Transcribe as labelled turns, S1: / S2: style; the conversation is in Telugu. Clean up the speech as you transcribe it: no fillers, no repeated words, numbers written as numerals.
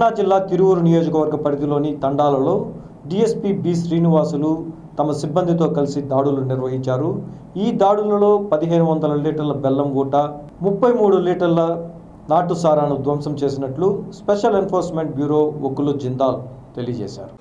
S1: కృష్ణా జిల్లా తిరువూరు నియోజకవర్గ పరిధిలోని తండాలలో డీఎస్పీ బి శ్రీనివాసులు తమ సిబ్బందితో కలిసి దాడులు నిర్వహించారు. ఈ దాడులలో 1500 లీటర్ల బెల్లం ఊట, 33 లీటర్ల నాటు సారాను ధ్వంసం చేసినట్లు స్పెషల్ ఎన్ఫోర్స్మెంట్ బ్యూరో ఒక్కులు జిందాల్ తెలియజేశారు.